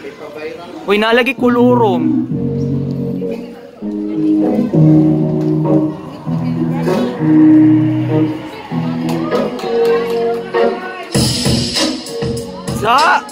Uy, nalagi kulurong. Sa!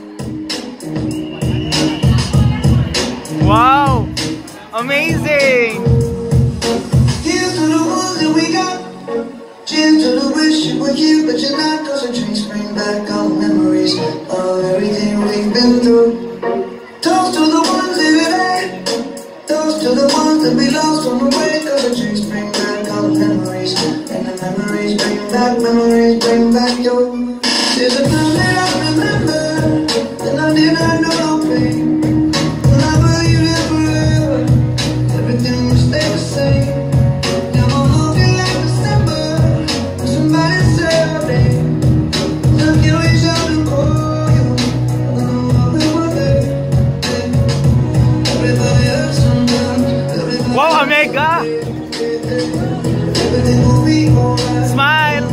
Wow! Amazing! Here's to the ones that we got. Cheers to the wish you were here, but you're not. Cause the drinks bring back all the memories of everything we've been through. Toast to the ones here today. Toast to the ones that we lost on the way. Cause the drinks bring back all the memories. And the memories bring back your. There's a time that I remember, and I did not know no pain. When I believed it forever, everything would stay the same. Now I'm looking like December, when somebody said our name. Now can we shout and call you? I don't know we were there. Everybody hurts sometimes. Wow, Omega! Everything will be alright. Smile!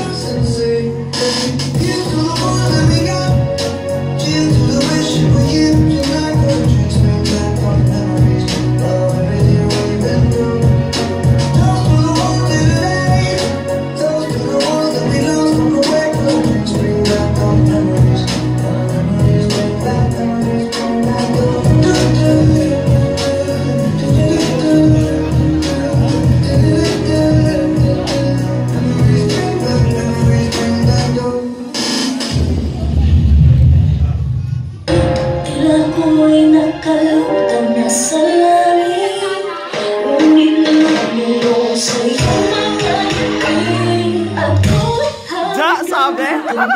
Sabi?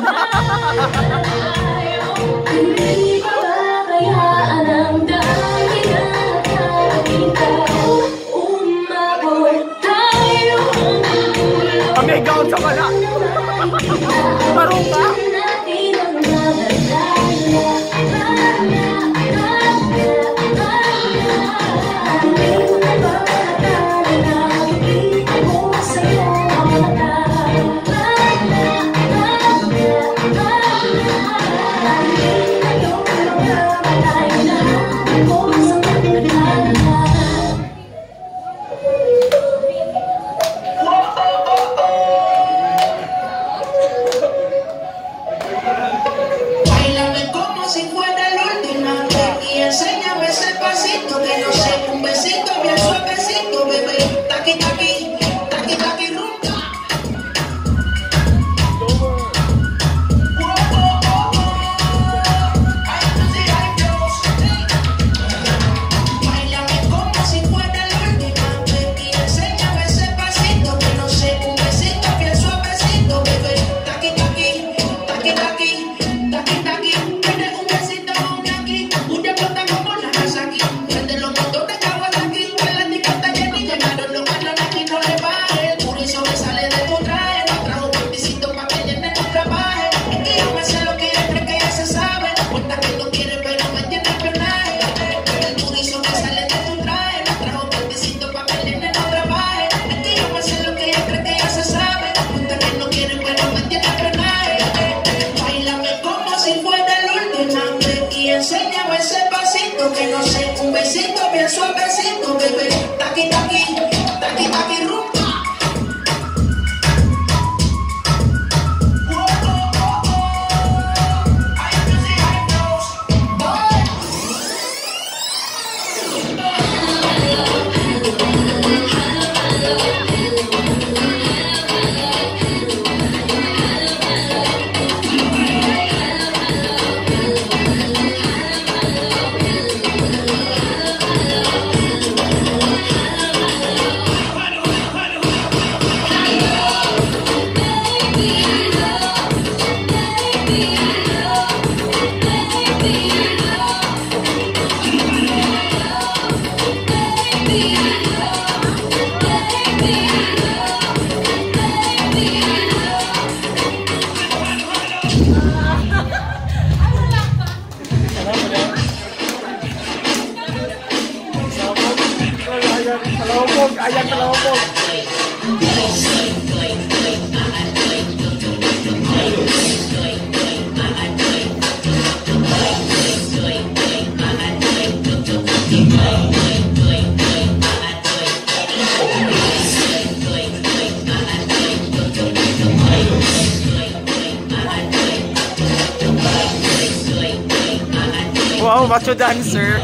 Hindi pabayaan ang dahil natin ikaw. Umabot tayo hanggang dulo. May gown sa wala. Parang ka? Que no sé, un besito bien suavecito, bebé. Taqui, taqui, taqui, taqui, rumba. Ayan, kalawag. Wow, macho dancer.